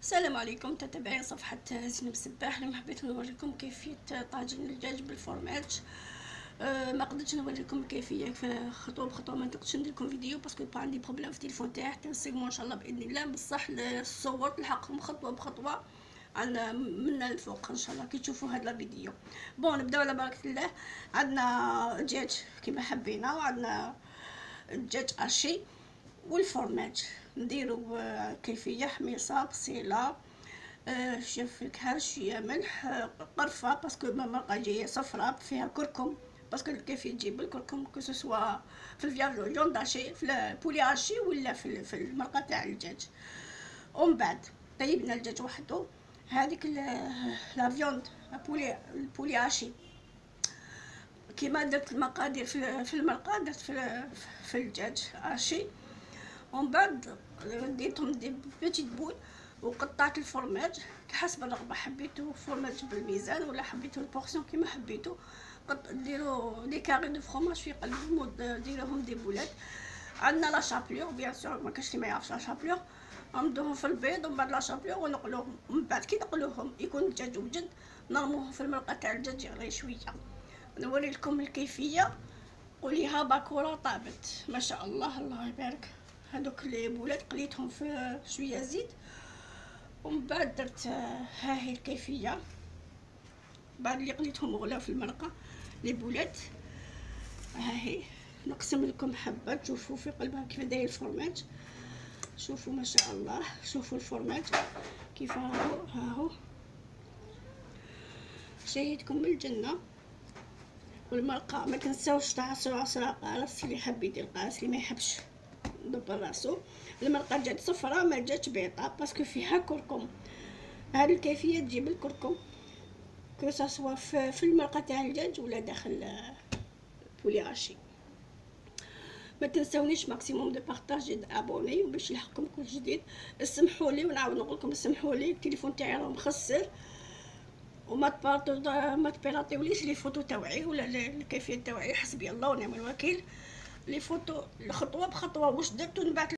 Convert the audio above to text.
السلام عليكم، تتابعين صفحة زينب سباح. اليوم حبيت نوريكم كيفية طاجين الدجاج بالفورماج. ما قدرتش نوريكم الكيفية خطوة بخطوة، ما نقدرش ندير لكم فيديو باسكو با عندي بروبليم في التليفون تاعي حتى نسيقمو ان شاء الله باذن الله. بصح الصور تلحقكم خطوة بخطوة من الفوق ان شاء الله كي تشوفوا هذا الفيديو. بون نبداو على بركة الله. عندنا دجاج كيما حبينا، وعندنا الدجاج اشي والفورماج. نديرو كيفية حميصة بصيلة، شوية فلفل، شوية ملح، قرفة باسكو المرقة جاية صفراء فيها كركم، باسكو كيفية تجيب الكركم كو سوا في الفياندون داشي، في البولي اشي ولا في المرقة تاع الدجاج. ومن بعد طيبنا الدجاج وحدو. هذيك لا فيوند البولي اشي كيما درت المقادير في المرقة درت في الدجاج اشي. ومن بعد ديتهم دي بيتيت بول وقطعت الفورماج حسب الرغبه، حبيتو فورماج بالميزان ولا حبيتو البورسيون كيما حبيتو. ديروا دي كاري دو فرomاج في قلبهم وديروهم دي بولات. عندنا لا شابلور بيان سور، ما كاش اللي ما يعرفش لا شابلور. نمدوهم في البيض ومن بعد لا شابلور ونقلوهم. من بعد كي نقلوهم يكون الدجاج وجد نرموهم في المرقه تاع الدجاج يغلي شويه. نوري لكم الكيفيه. قوليها باكوره طابت ما شاء الله، الله يبارك. هذوك لي بولات قليتهم في شويه زيت، ومن بعد درت ها هي الكيفيه بعد اللي قليتهم وغلاو في المرقه لي بولات. ها هي نقسم لكم حبه تشوفوا في قلبها كيف داير الفورماج. شوفوا ما شاء الله، شوفوا الفورماج كيف ها هو شهيتكم من الجنه. والمرقه ما تنساوش تعصروا عصره قارص، اللي حاب يدير قارص، اللي ما يحبش دبر راسو. المرقه جات صفراء ما جاتش بيضاء باسكو فيها كركم. هذه الكيفيه تجيب الكركم كو سوا في المرقه تاع الدجاج ولا داخل بولي اشي. ما تنسونيش ماكسيموم دو بارطاجي ابوني باش يلحقكم كل جديد. اسمحوا لي ونعاود نقول لكم اسمحوا لي، التليفون تاعي راه مخسر، وما تبيلاطيوليش لي فوتو تاوعي ولا الكيفيه تاوعي. حسبي الله ونعم الوكيل. لي فوتو خطوه بخطوه واش درت ونبعث